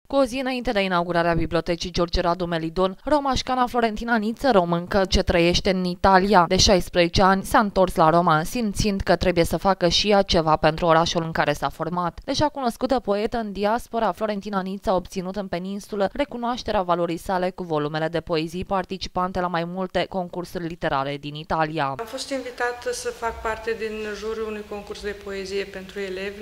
Cu o zi înainte de inaugurarea bibliotecii George Radu Melidon, romașcana Florentina Niță, româncă ce trăiește în Italia de 16 ani, s-a întors la Roma, simțind că trebuie să facă și ea ceva pentru orașul în care s-a format. Deja cunoscută poetă în diaspora, Florentina Niță a obținut în peninsulă recunoașterea valorii sale cu volumele de poezii participante la mai multe concursuri literare din Italia. Am fost invitată să fac parte din juriul unui concurs de poezie pentru elevi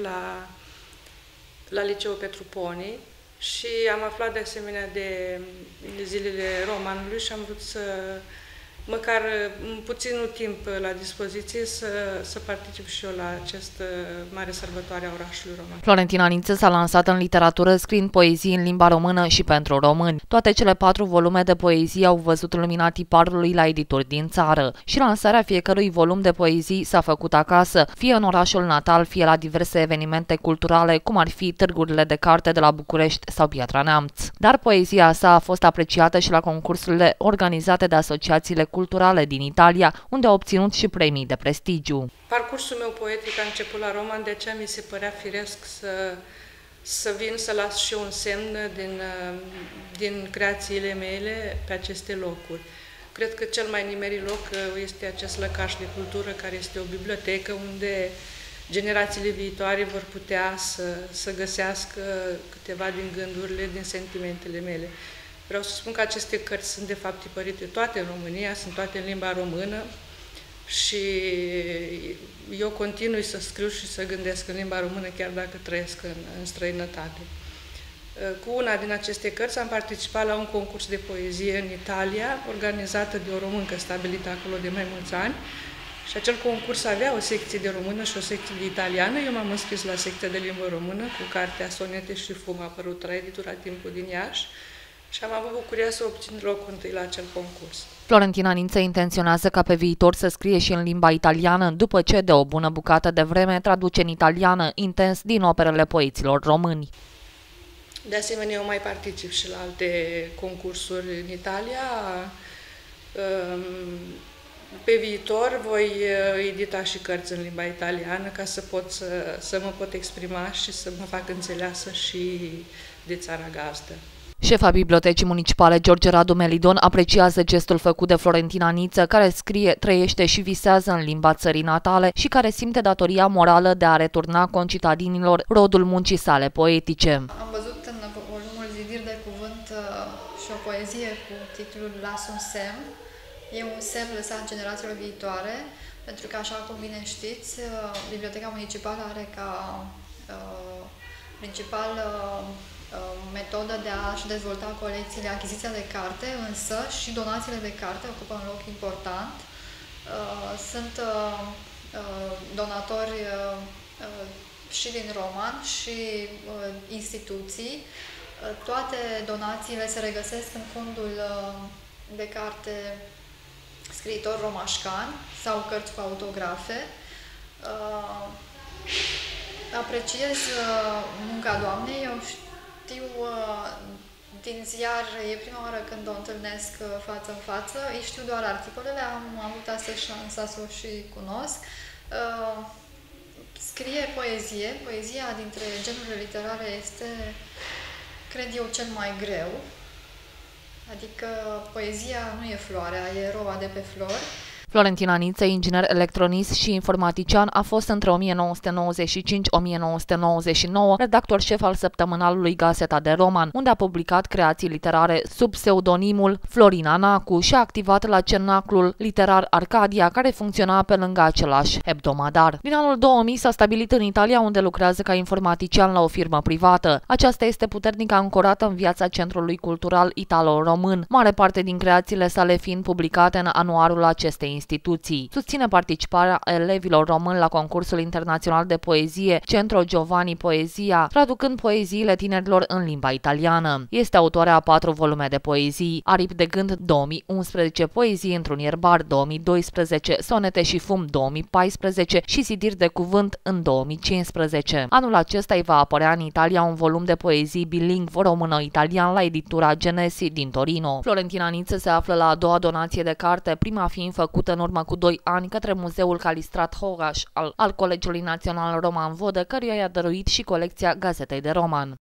la Liceul Petru Poni. Și am aflat de asemenea de zilele romanului și am vrut să, măcar în puținul timp la dispoziție, să particip și eu la această mare sărbătoare a orașului roman. Florentina Niță s-a lansat în literatură scriind poezii în limba română și pentru români. Toate cele 4 volume de poezii au văzut lumina tiparului la edituri din țară și lansarea fiecărui volum de poezii s-a făcut acasă, fie în orașul natal, fie la diverse evenimente culturale, cum ar fi târgurile de carte de la București sau Piatra Neamț. Dar poezia sa a fost apreciată și la concursurile organizate de asociațiile culturale din Italia, unde a obținut și premii de prestigiu. Parcursul meu poetic a început la roman, de aceea mi se părea firesc să vin să las și un semn din creațiile mele pe aceste locuri. Cred că cel mai nimerit loc este acest lăcaș de cultură, care este o bibliotecă unde generațiile viitoare vor putea să găsească câteva din gândurile, din sentimentele mele. Vreau să spun că aceste cărți sunt de fapt tipărite toate în România, sunt toate în limba română și eu continui să scriu și să gândesc în limba română chiar dacă trăiesc în străinătate. Cu una din aceste cărți am participat la un concurs de poezie în Italia, organizată de o româncă stabilită acolo de mai mulți ani. Și acel concurs avea o secție de română și o secție de italiană. Eu m-am înscris la secția de limbă română cu cartea Sonete și Fum, a apărut la editura Timpul din Iași. Și am avut bucuria să obțin locul întâi la acel concurs. Florentina Niță intenționează ca pe viitor să scrie și în limba italiană, după ce de o bună bucată de vreme traduce în italiană intens din operele poeților români. De asemenea, eu mai particip și la alte concursuri în Italia. Pe viitor voi edita și cărți în limba italiană ca să mă pot exprima și să mă fac înțeleasă și de țara gazdă. Șefa Bibliotecii Municipale George Radu Melidon apreciază gestul făcut de Florentina Niță, care scrie, trăiește și visează în limba țării natale și care simte datoria morală de a returna concitadinilor rodul muncii sale poetice. Am văzut în volumul Zidiri de Cuvânt și o poezie cu titlul Las un semn. E un semn lăsat generațiilor viitoare, pentru că, așa cum bine știți, Biblioteca Municipală are ca principal metodă de a-și dezvolta colecțiile achiziția de carte, însă și donațiile de carte ocupă un loc important. Sunt donatori și din roman și instituții. Toate donațiile se regăsesc în fondul de carte scriitori romașcani sau cărți cu autografe. Apreciez munca doamnei. Eu știu din ziar, e prima oară când o întâlnesc față în față. Îi știu doar articolele, am avut astăzi șansa să o și cunosc. Scrie poezie. Poezia dintre genurile literare este, cred eu, cel mai greu. Adică poezia nu e floarea, e roa de pe flori. Florentina Niță, inginer electronist și informatician, a fost între 1995-1999 redactor șef al săptămânalului Gazeta de Roman, unde a publicat creații literare sub pseudonimul Florina Nacu și a activat la Cenaclul Literar Arcadia, care funcționa pe lângă același hebdomadar. Din anul 2000 s-a stabilit în Italia, unde lucrează ca informatician la o firmă privată. Aceasta este puternic ancorată în viața Centrului Cultural Italo-Român, mare parte din creațiile sale fiind publicate în anuarul acestei instituții. Susține participarea elevilor români la concursul internațional de poezie Centro Giovanni Poezia, traducând poeziile tinerilor în limba italiană. Este autoarea a 4 volume de poezii: Aripi de gând 2011, Poezii într-un ierbar 2012, Sonete și Fum 2014 și Zidiri de Cuvânt în 2015. Anul acesta îi va apărea în Italia un volum de poezii bilingv română-italian la editura Genesi din Torino. Florentina Niță se află la a doua donație de carte, prima fiind făcută în urmă cu 2 ani către Muzeul Calistrat Hogaș al Colegiului Național Roman Vodă, căruia i-a dăruit și colecția Gazetei de Roman.